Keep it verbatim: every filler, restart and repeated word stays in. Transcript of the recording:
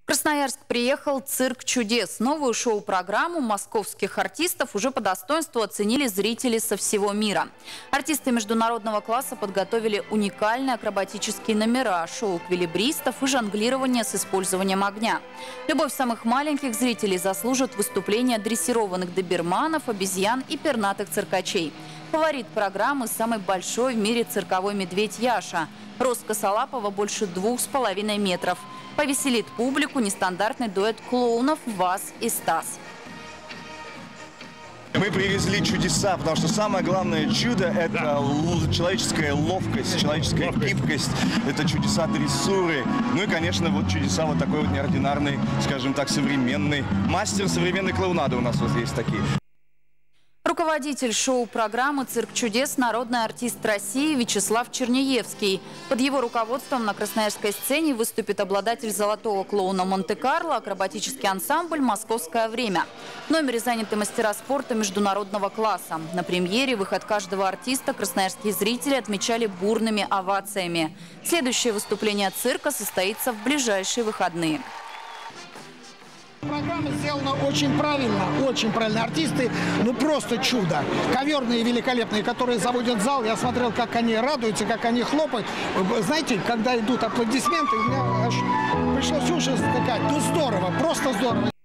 Красноярск приехал «Цирк чудес». Новую шоу-программу московских артистов уже по достоинству оценили зрители со всего мира. Артисты международного класса подготовили уникальные акробатические номера, шоу эквилибристов и жонглирование с использованием огня. Любовь самых маленьких зрителей заслужат выступления дрессированных доберманов, обезьян и пернатых циркачей. Фаворит программы – самый большой в мире цирковой медведь Яша. Рост косолапого больше двух с половиной метров. Повеселит публику нестандартный дуэт клоунов Ваз и Стас. Мы привезли чудеса, потому что самое главное чудо – это да. человеческая ловкость, человеческая гибкость, это чудеса дрессуры. Ну и, конечно, вот чудеса вот такой вот неординарный, скажем так, современный. Мастер современной клоунады у нас вот есть такие. Руководитель шоу-программы «Цирк чудес» – народный артист России Вячеслав Черняевский. Под его руководством на красноярской сцене выступит обладатель золотого клоуна Монте-Карло, акробатический ансамбль «Московское время». В номере заняты мастера спорта международного класса. На премьере выход каждого артиста красноярские зрители отмечали бурными овациями. Следующее выступление цирка состоится в ближайшие выходные. Программа сделана очень правильно, очень правильно. Артисты, ну просто чудо. Коверные, великолепные, которые заводят зал. Я смотрел, как они радуются, как они хлопают. Знаете, когда идут аплодисменты, у меня аж пришлось ужас такая. Ну здорово, просто здорово.